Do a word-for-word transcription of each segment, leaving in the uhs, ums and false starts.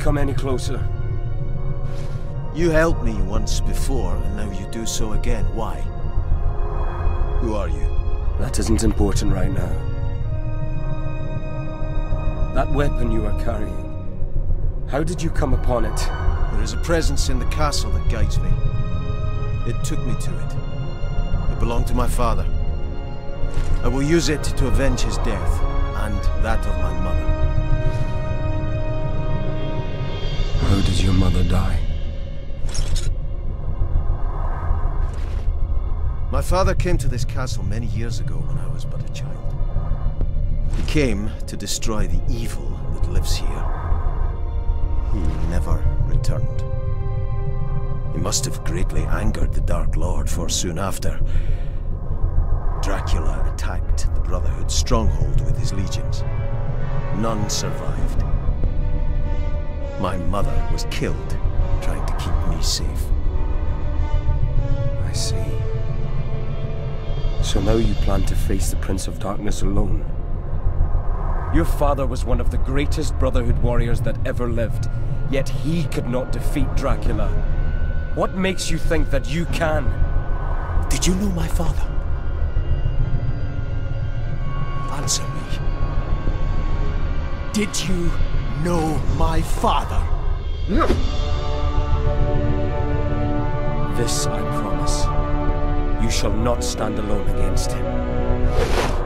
come any closer. You helped me once before, and now you do so again. Why? Who are you? That isn't important right now. That weapon you are carrying, how did you come upon it? There is a presence in the castle that guides me. It took me to it. It belonged to my father. I will use it to avenge his death, and that of my mother. How did your mother die? My father came to this castle many years ago when I was but a child. He came to destroy the evil that lives here. He never returned. He must have greatly angered the Dark Lord, for soon after, Dracula attacked the Brotherhood's stronghold with his legions. None survived. My mother was killed, trying to keep me safe. I see. So now you plan to face the Prince of Darkness alone. Your father was one of the greatest Brotherhood warriors that ever lived, yet he could not defeat Dracula. What makes you think that you can? Did you know my father? Answer me. Did you know my father? This I promise. You shall not stand alone against him.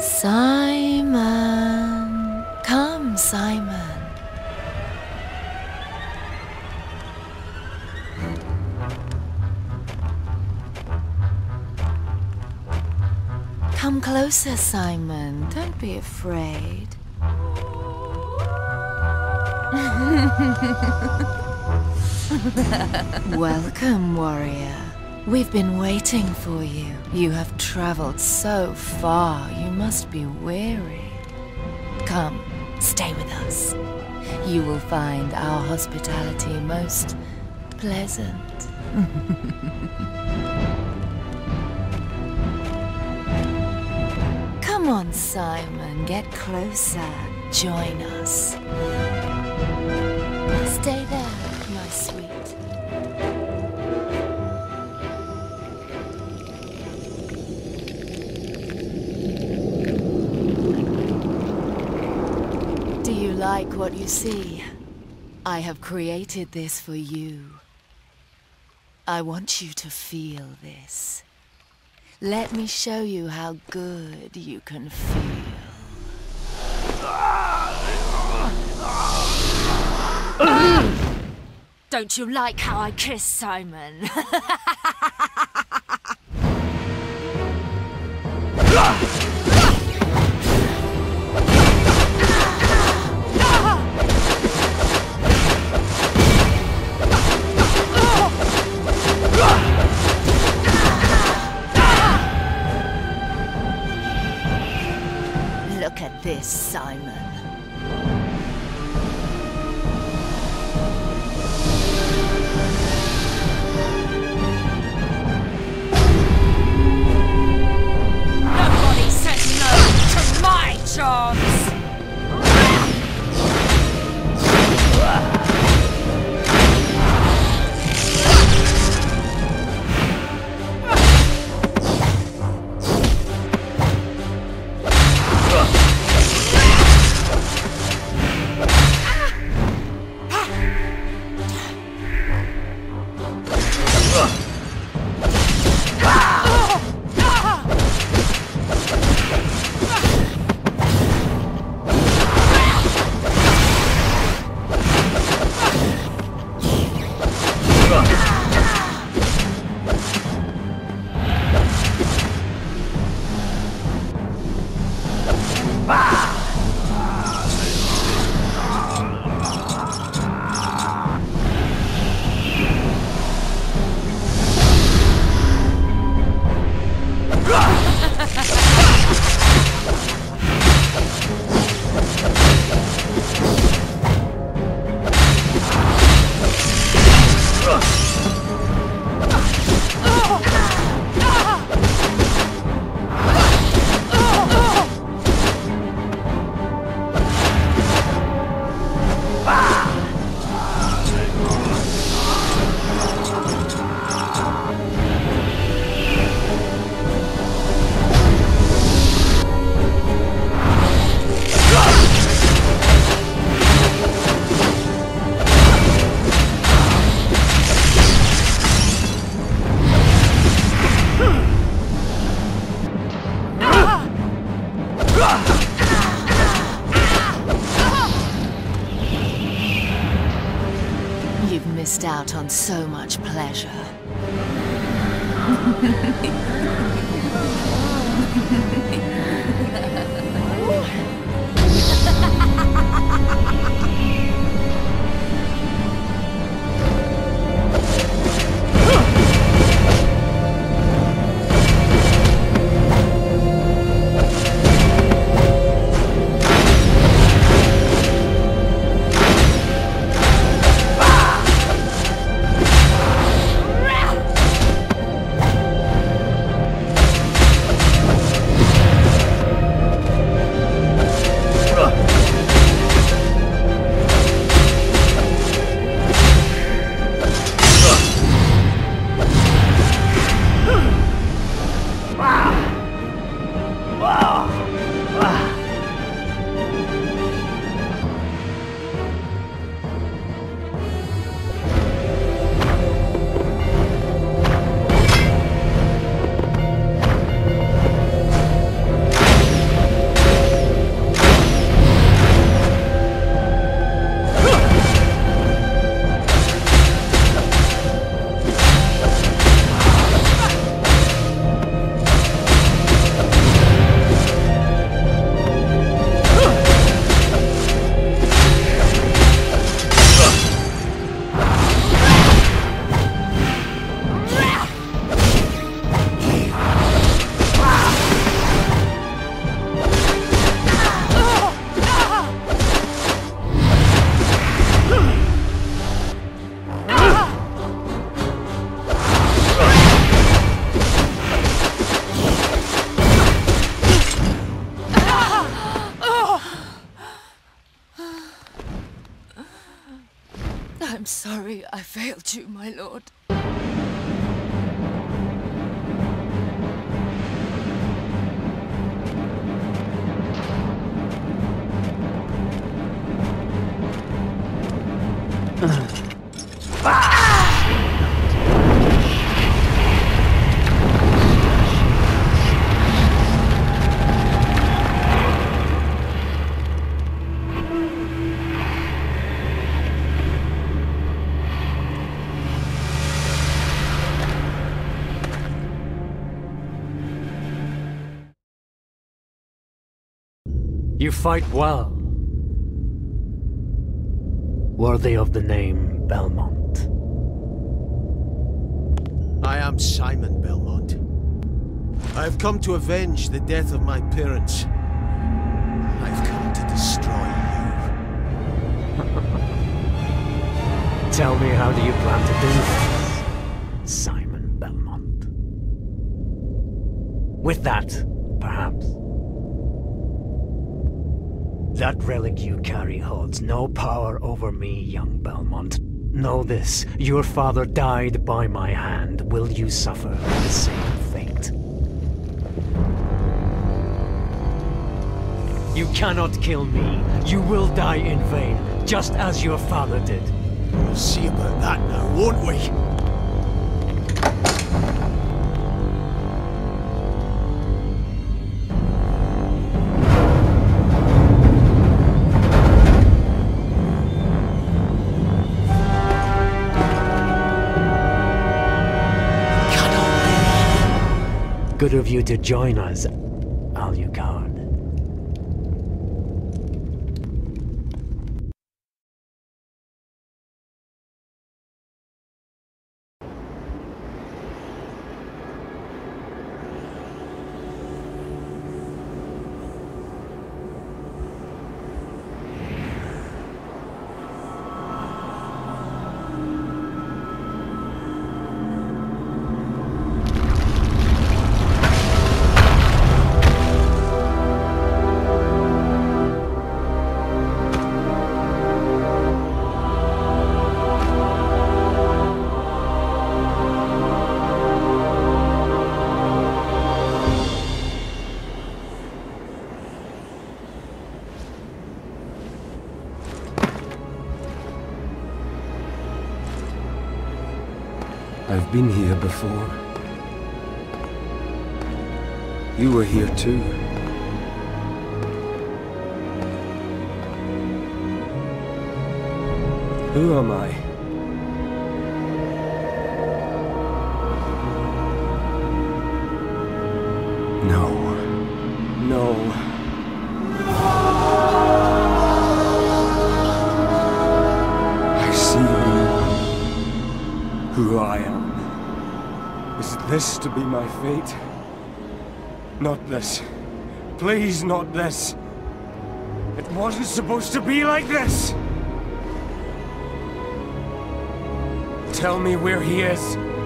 Simon. Come, Simon. Come closer, Simon. Don't be afraid. Welcome, warrior. We've been waiting for you. You have traveled so far, you must be weary. Come, stay with us. You will find our hospitality most pleasant. Come on, Simon, get closer. Join us. Stay there, my sweet. Do you like what you see? I have created this for you. I want you to feel this. Let me show you how good you can feel. Don't you like how I kiss Simon? Look at this, Simon. Nobody says no to my charms! You've missed out on so much pleasure. killed you, my lord. You fight well. Worthy of the name Belmont. I am Simon Belmont. I have come to avenge the death of my parents. I've come to destroy you. Tell me, how do you plan to do this, Simon Belmont? With that, perhaps. That relic you carry holds no power over me, young Belmont. Know this, your father died by my hand. Will you suffer the same fate? You cannot kill me. You will die in vain, just as your father did. We'll see about that now, won't we? Good of you to join us, Alucard. I've been here before. You were here too. Who am I? No. No. I see who... who I am. Is this to be my fate? Not this. Please, not this. It wasn't supposed to be like this! Tell me where he is.